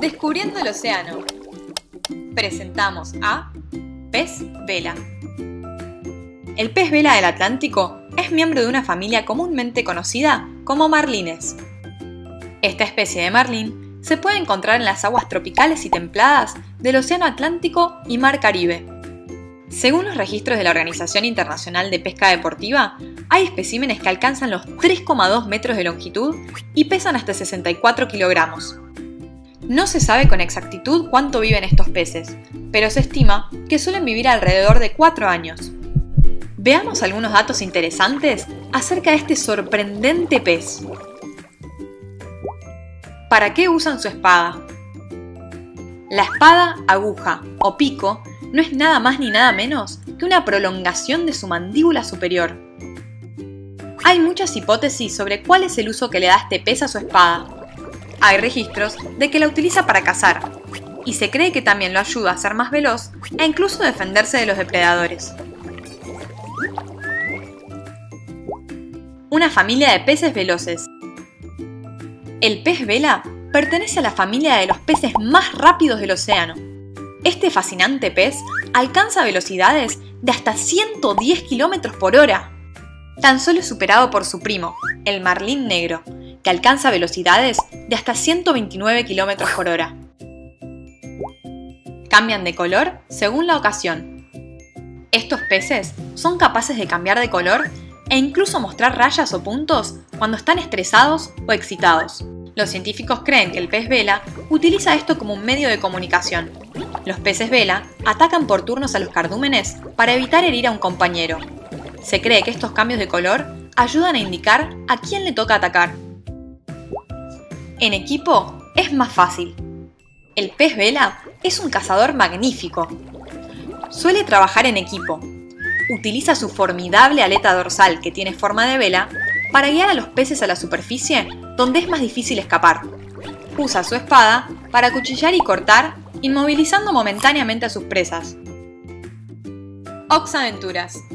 Descubriendo el océano. Presentamos a pez vela. El pez vela del Atlántico es miembro de una familia comúnmente conocida como marlines. Esta especie de marlín se puede encontrar en las aguas tropicales y templadas del Océano Atlántico y Mar Caribe. Según los registros de la Organización Internacional de Pesca Deportiva, hay especímenes que alcanzan los 3,2 metros de longitud y pesan hasta 64 kilogramos. No se sabe con exactitud cuánto viven estos peces, pero se estima que suelen vivir alrededor de 4 años. Veamos algunos datos interesantes acerca de este sorprendente pez. ¿Para qué usan su espada? La espada aguja o pico no es nada más ni nada menos que una prolongación de su mandíbula superior. Hay muchas hipótesis sobre cuál es el uso que le da este pez a su espada. Hay registros de que la utiliza para cazar, y se cree que también lo ayuda a ser más veloz e incluso defenderse de los depredadores. Una familia de peces veloces. El pez vela pertenece a la familia de los peces más rápidos del océano. Este fascinante pez alcanza velocidades de hasta 110 km por hora. Tan solo es superado por su primo, el marlín negro, que alcanza velocidades de hasta 129 km por hora. Cambian de color según la ocasión. Estos peces son capaces de cambiar de color e incluso mostrar rayas o puntos cuando están estresados o excitados. Los científicos creen que el pez vela utiliza esto como un medio de comunicación. Los peces vela atacan por turnos a los cardúmenes para evitar herir a un compañero. Se cree que estos cambios de color ayudan a indicar a quién le toca atacar. En equipo es más fácil. El pez vela es un cazador magnífico. Suele trabajar en equipo. Utiliza su formidable aleta dorsal, que tiene forma de vela, para guiar a los peces a la superficie donde es más difícil escapar. Usa su espada para acuchillar y cortar, inmovilizando momentáneamente a sus presas. Ox Aventuras.